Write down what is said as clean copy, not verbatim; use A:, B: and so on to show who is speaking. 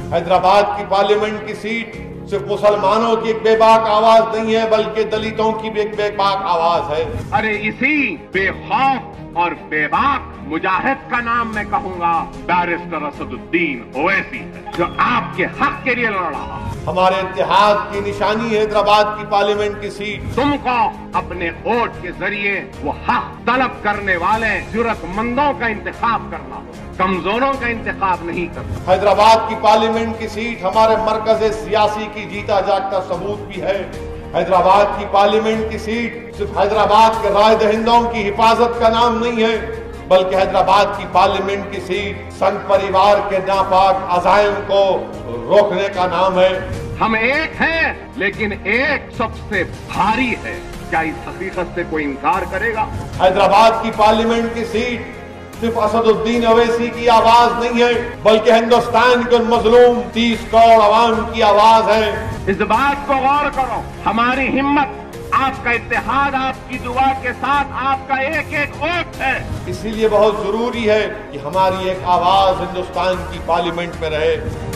A: حیدرآباد کی پارلیمنٹ کی سیٹ صرف مسلمانوں کی ایک بے باک آواز نہیں ہے بلکہ دلتوں کی بھی ایک بے باک آواز ہے۔
B: ارے اسی بے خوف اور بے باک مجاہد کا نام میں کہوں گا بیرسٹر اسد الدین اویسی ہے، جو آپ کے حق کے لیے لڑ رہا۔
A: ہمارے اتحاد کی نشانی ہے حیدرآباد کی پارلیمنٹ کی سیٹ۔
B: تم کو اپنے ووٹ کے ذریعے وہ حق طلب کرنے والے جرأت مندوں کا انتخاب کرنا ہو، کمزوروں کا انتخاب نہیں کرنا۔
A: حیدرآباد کی پارلیمنٹ کی سیٹ ہمارے مرکز سیاسی کی جیتا جاگتا ثبوت بھی ہے۔ حیدرآباد کی پارلیمنٹ کی سیٹ صرف حیدرآباد کے رائے دہندوں کی حفاظت کا نام نہیں ہے بلکہ حیدرآباد کی پارلیمنٹ کی سیٹ سنگھ پریوار کے ناپاک عزائم کو روکنے کا نام ہے۔
B: ہم ایک ہیں لیکن ایک سب سے بھاری ہے، کیا اس حقیقت سے کوئی انکار کرے گا؟
A: حیدرآباد کی پارلیمنٹ کی سیٹ صرف اسد الدین اویسی کی آواز نہیں ہے بلکہ ہندوستان کے ان مظلوم 30 کروڑ عوام کی آواز ہے۔
B: اس بات کو غور کرو، ہماری ہمت، آپ کا اتحاد، آپ کی دعا کے ساتھ آپ کا ایک ایک ووٹ ہے۔
A: اسی لیے بہت ضروری ہے کہ ہماری ایک آواز ہندوستان کی پارلیمنٹ میں رہے۔